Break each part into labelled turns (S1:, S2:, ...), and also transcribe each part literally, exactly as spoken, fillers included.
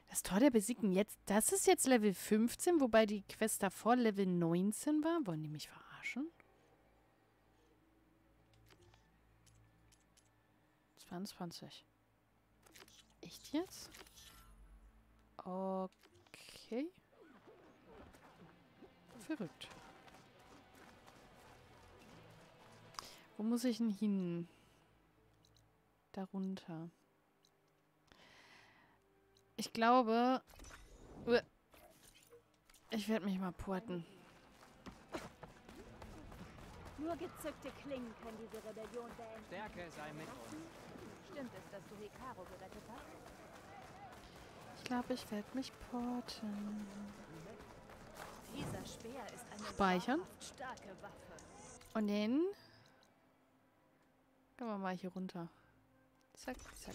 S1: Das Tor der Besiegten jetzt, das ist jetzt Level fünfzehn, wobei die Quest davor Level neunzehn war. Wollen die mich verarschen? zweiundzwanzig. Echt jetzt? Okay. Verrückt. Wo muss ich denn hin? Darunter. Ich glaube, ich werde mich mal porten.
S2: Nur gezückte Klingen können diese Rebellion beenden.
S3: Stärke sei mit uns.
S2: Stimmt es, dass du Hikaru gerettet hast?
S1: Ich glaube, ich werde mich porten.
S2: Dieser Speer ist eine
S1: Speichern.
S2: wahrhaft starke Waffe.
S1: Und den gehen wir mal hier runter. Zack, zack.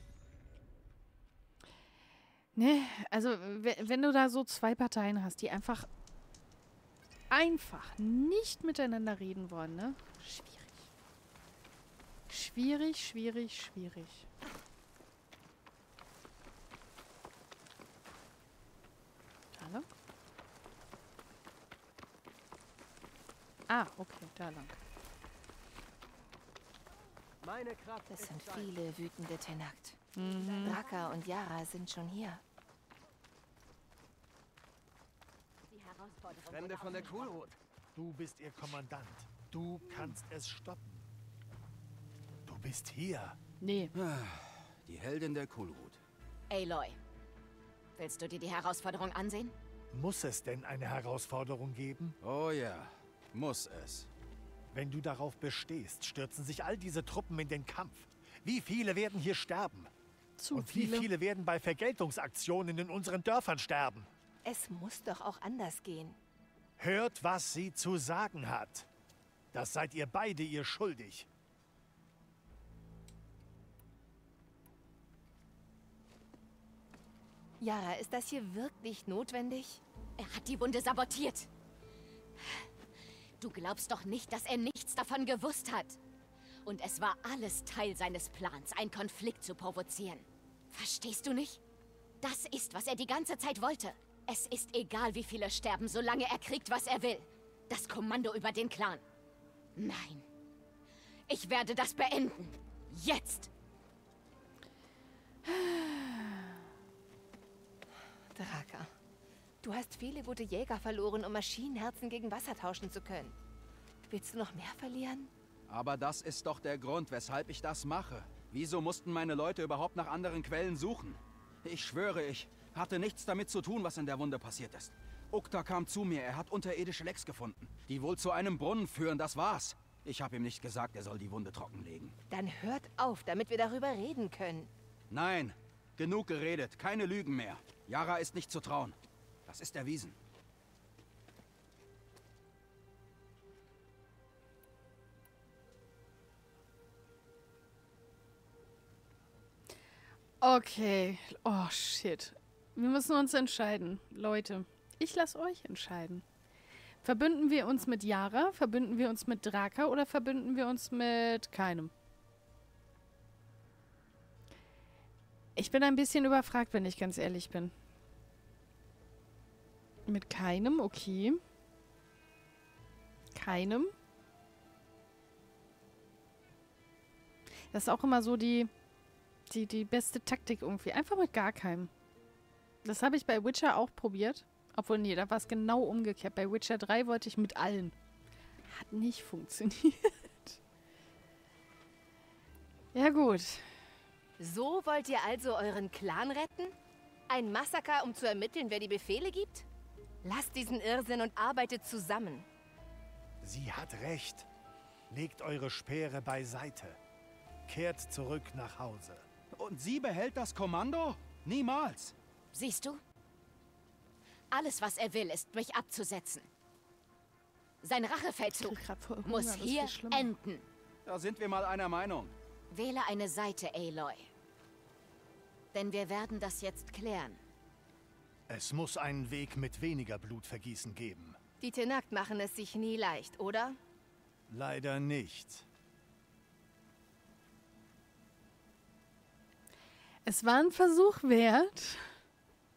S1: Ne, also wenn du da so zwei Parteien hast, die einfach einfach nicht miteinander reden wollen, ne? Schwierig. Schwierig, schwierig, schwierig. Da lang? Ah, okay, da lang.
S3: Meine Kraft
S4: Es
S3: ist
S4: sind
S3: sein.
S4: viele wütende Tenakt.
S1: Mhm.
S4: Draka und Yara sind schon hier.
S2: Die Herausforderung
S3: Fremde
S2: wurde
S3: von der
S2: ausgesprochen.
S3: Kulrot.
S5: Du bist ihr Kommandant. Du kannst es stoppen. Du bist hier.
S1: Nee.
S6: Die Heldin der Kulrut.
S4: Aloy, willst du dir die Herausforderung ansehen?
S5: Muss es denn eine Herausforderung geben?
S6: Oh ja, muss es.
S5: Wenn du darauf bestehst, stürzen sich all diese Truppen in den Kampf. Wie viele werden hier sterben?
S1: Zu
S5: Und
S1: viele.
S5: wie viele werden bei Vergeltungsaktionen in unseren Dörfern sterben?
S4: Es muss doch auch anders gehen.
S5: Hört, was sie zu sagen hat. Das seid ihr beide ihr schuldig.
S4: Yara, ist das hier wirklich notwendig?
S7: Er hat die Wunde sabotiert. Du glaubst doch nicht, dass er nichts davon gewusst hat. Und es war alles Teil seines Plans, einen Konflikt zu provozieren. Verstehst du nicht? Das ist, was er die ganze Zeit wollte. Es ist egal, wie viele sterben, solange er kriegt, was er will. Das Kommando über den Clan. Nein. Ich werde das beenden. Jetzt.
S4: Draka, du hast viele gute Jäger verloren, um Maschinenherzen gegen Wasser tauschen zu können. Willst du noch mehr verlieren?
S6: Aber das ist doch der Grund, weshalb ich das mache. Wieso mussten meine Leute überhaupt nach anderen Quellen suchen? Ich schwöre, ich hatte nichts damit zu tun, was in der Wunde passiert ist. Ukta kam zu mir, er hat unterirdische Lecks gefunden, die wohl zu einem Brunnen führen, das war's. Ich habe ihm nicht gesagt, er soll die Wunde trockenlegen.
S4: Dann hört auf, damit wir darüber reden können.
S6: Nein, genug geredet, keine Lügen mehr. Yara ist nicht zu trauen. Das ist erwiesen.
S1: Okay. Oh, shit. Wir müssen uns entscheiden. Leute, ich lasse euch entscheiden. Verbünden wir uns mit Yara, verbünden wir uns mit Draka oder verbünden wir uns mit keinem? Ich bin ein bisschen überfragt, wenn ich ganz ehrlich bin. Mit keinem, okay. Keinem. Das ist auch immer so die, die, die beste Taktik irgendwie. Einfach mit gar keinem. Das habe ich bei Witcher auch probiert. Obwohl, nee, da war es genau umgekehrt. Bei Witcher drei wollte ich mit allen. Hat nicht funktioniert. Ja, gut.
S4: So wollt ihr also euren Clan retten? Ein Massaker, um zu ermitteln, wer die Befehle gibt? Lasst diesen Irrsinn und arbeitet zusammen.
S5: Sie hat recht. Legt eure Speere beiseite. Kehrt zurück nach Hause.
S6: Und sie behält das Kommando? Niemals.
S7: Siehst du? Alles, was er will, ist, mich abzusetzen. Sein Rachefeldzug
S1: Ich krieg grad vor Hunger,
S7: muss
S1: das ist
S7: hier
S1: viel schlimmer.
S7: enden.
S6: Da sind wir mal einer Meinung.
S7: Wähle eine Seite, Aloy. Denn wir werden das jetzt klären.
S5: Es muss einen Weg mit weniger Blutvergießen geben.
S4: Die Tenakt machen es sich nie leicht, oder?
S5: Leider nicht.
S1: Es war ein Versuch wert.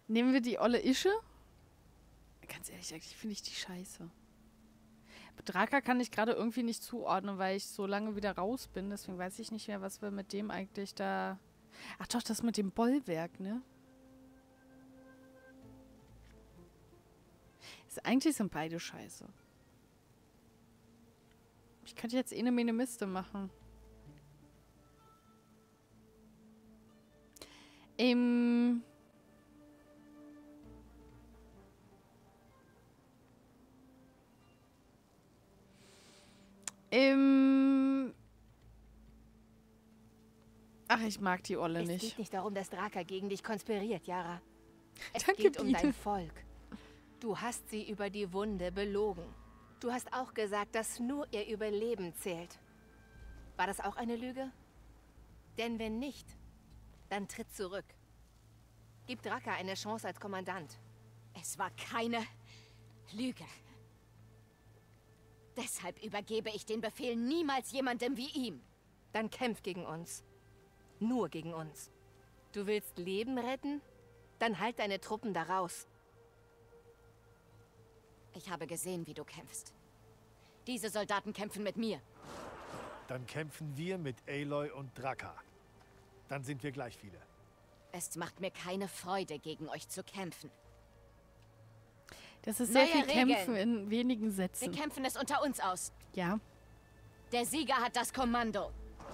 S1: Nehmen wir die olle Ische? Ganz ehrlich, eigentlich finde ich die scheiße. Draka kann ich gerade irgendwie nicht zuordnen, weil ich so lange wieder raus bin. Deswegen weiß ich nicht mehr, was wir mit dem eigentlich da... Ach doch, das mit dem Bollwerk, ne? Ist, eigentlich sind beide scheiße. Ich könnte jetzt eh eine Mene Miste machen. Ähm... Ähm... Ach, ich mag die Olle
S4: Es
S1: nicht.
S4: geht nicht darum, dass Draka gegen dich konspiriert, Yara. Es
S1: Danke,
S4: geht um
S1: Biene.
S4: dein Volk. Du hast sie über die Wunde belogen. Du hast auch gesagt, dass nur ihr Überleben zählt. War das auch eine Lüge? Denn wenn nicht, dann tritt zurück. Gib Draka eine Chance als Kommandant.
S7: Es war keine Lüge. Deshalb übergebe ich den Befehl niemals jemandem wie ihm.
S4: Dann kämpf gegen uns. Nur gegen uns. Du willst Leben retten? Dann halt deine Truppen da raus.
S7: Ich habe gesehen, wie du kämpfst. Diese Soldaten kämpfen mit mir.
S5: Dann kämpfen wir mit Aloy und Draka. Dann sind wir gleich viele.
S7: Es macht mir keine Freude, gegen euch zu kämpfen.
S1: Das ist sehr
S7: Neue
S1: viel
S7: Regeln.
S1: Kämpfen in wenigen
S7: Wir
S1: Sätzen.
S7: kämpfen es unter uns aus.
S1: Ja.
S7: Der Sieger hat das Kommando.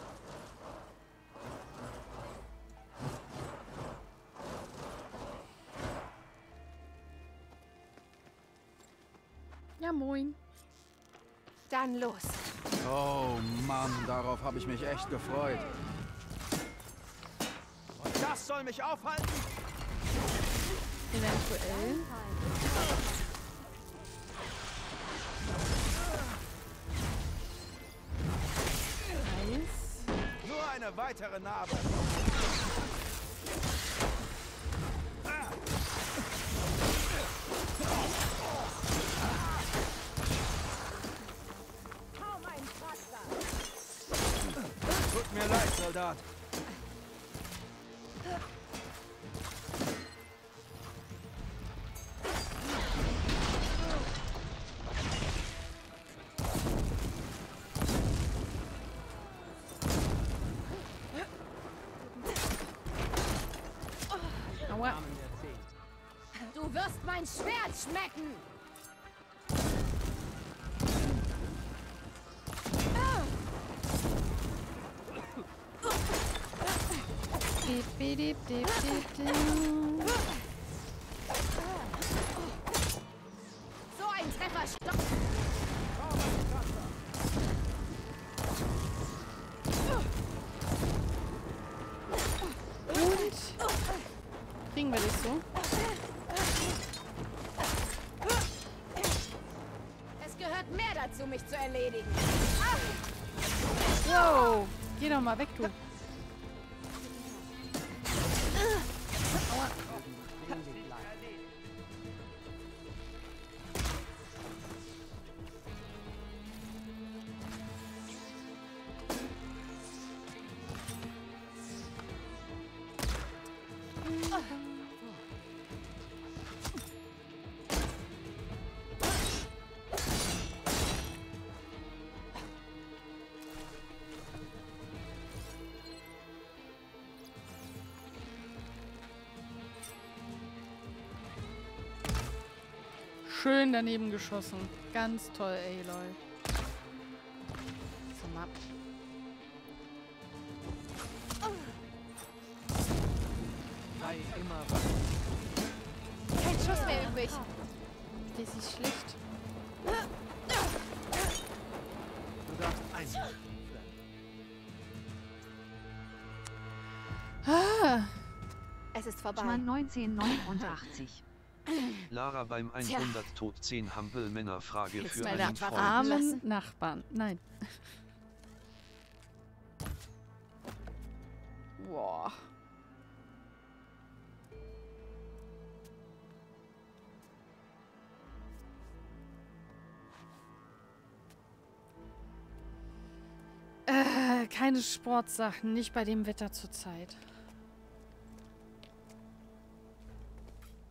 S1: Ja, moin.
S4: Dann los.
S6: Oh Mann, darauf habe ich mich echt gefreut. Und das soll mich aufhalten?
S1: Eventuell. Eis.
S6: Nur eine weitere Narbe. Tut mir leid, Soldat.
S1: Aua.
S7: Du wirst mein Schwert schmecken.
S1: Dip, dip, dip, dip, dip.
S7: So ein Treffer stoppt.
S1: Und kriegen wir das so?
S7: Es gehört mehr dazu, mich zu erledigen.
S1: Wow. Geh doch mal weg, du. Schön daneben geschossen. Ganz toll, Aloy. So, mal.
S3: Sei immer wach.
S4: Kein Schuss mehr übrig.
S1: Das ist schlecht.
S3: Du darfst einmal.
S1: Ah.
S4: Es ist vorbei.
S8: Schmann neunzehnhundertneunundachtzig.
S9: Lara beim hundert Tod zehn Hampelmänner-Frage
S7: Jetzt
S9: für
S7: mal
S9: einen
S7: da
S9: Freund.
S7: verraten.
S1: Armen
S7: lassen?
S1: Nachbarn. Nein. Boah. Äh, keine Sportsachen, nicht bei dem Wetter zurzeit.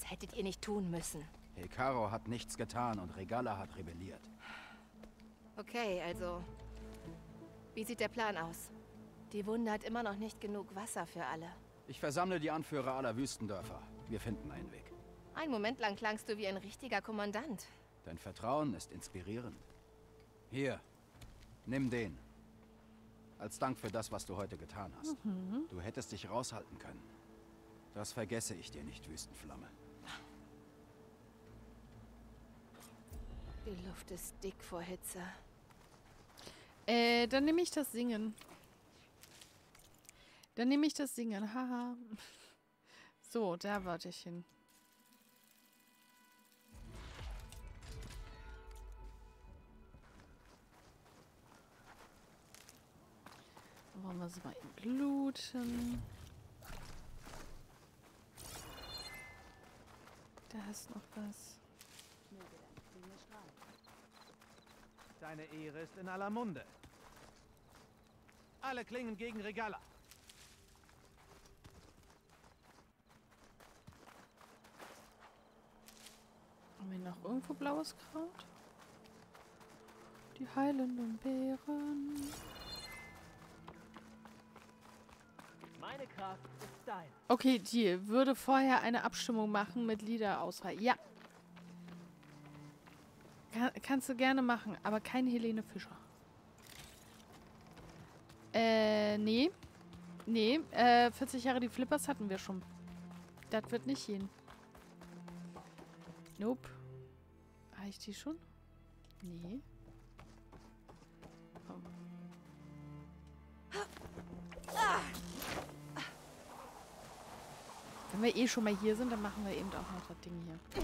S4: Das hättet ihr nicht tun müssen.
S6: Hekarro hat nichts getan und Regalla hat rebelliert.
S4: Okay, also... Wie sieht der Plan aus? Die Wunde hat immer noch nicht genug Wasser für alle.
S6: Ich versammle die Anführer aller Wüstendörfer. Wir finden einen Weg.
S4: Einen Moment lang klangst du wie ein richtiger Kommandant.
S6: Dein Vertrauen ist inspirierend. Hier, nimm den. Als Dank für das, was du heute getan hast.
S1: Mhm.
S6: Du hättest dich raushalten können. Das vergesse ich dir nicht, Wüstenflamme.
S4: Die Luft ist dick vor Hitze.
S1: Äh, dann nehme ich das Singen. Dann nehme ich das Singen. Haha. So, da wollte ich hin. Wollen wir sie mal eben looten. Da ist noch was.
S3: Deine Ehre ist in aller Munde. Alle Klingen gegen Regalla.
S1: Haben wir noch irgendwo blaues Kraut? Die heilenden Beeren.
S3: Meine Kraft ist dein.
S1: Okay, Deal. Würde vorher eine Abstimmung machen mit Liederauswahl. Ja. Kann, kannst du gerne machen, aber kein Helene Fischer. Äh, nee. Nee, äh, vierzig Jahre die Flippers hatten wir schon. Das wird nicht gehen. Nope. Habe ich die schon? Nee. Oh. Wenn wir eh schon mal hier sind, dann machen wir eben auch noch das Ding hier.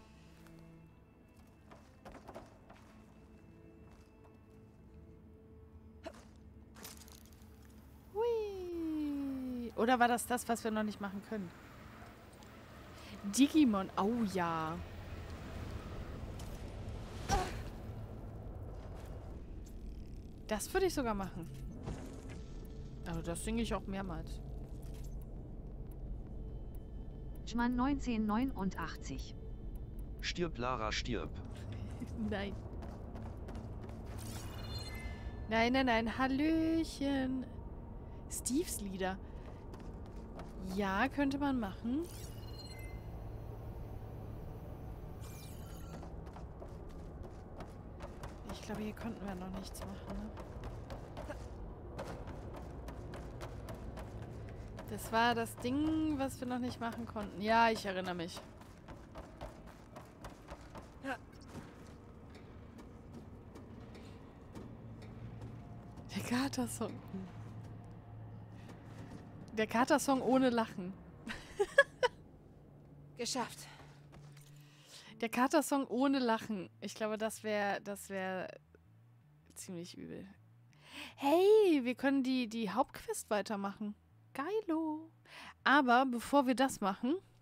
S1: Hui. Oder war das das, was wir noch nicht machen können? Digimon. Oh ja. Das würde ich sogar machen. Also das singe ich auch mehrmals.
S8: Schmann neunzehnhundertneunundachtzig.
S9: Stirb, Lara, stirb.
S1: Nein. Nein, nein, nein. Hallöchen. Steves Lieder. Ja, könnte man machen. Ich glaube, hier konnten wir noch nichts machen, ne? Das war das Ding, was wir noch nicht machen konnten. Ja, ich erinnere mich. Der Kater-Song. Der Kater-Song ohne Lachen.
S4: Geschafft.
S1: Der Kater-Song ohne Lachen. Ich glaube, das wäre das wäre ziemlich übel. Hey, wir können die, die Hauptquest weitermachen. Geilo. Aber bevor wir das machen,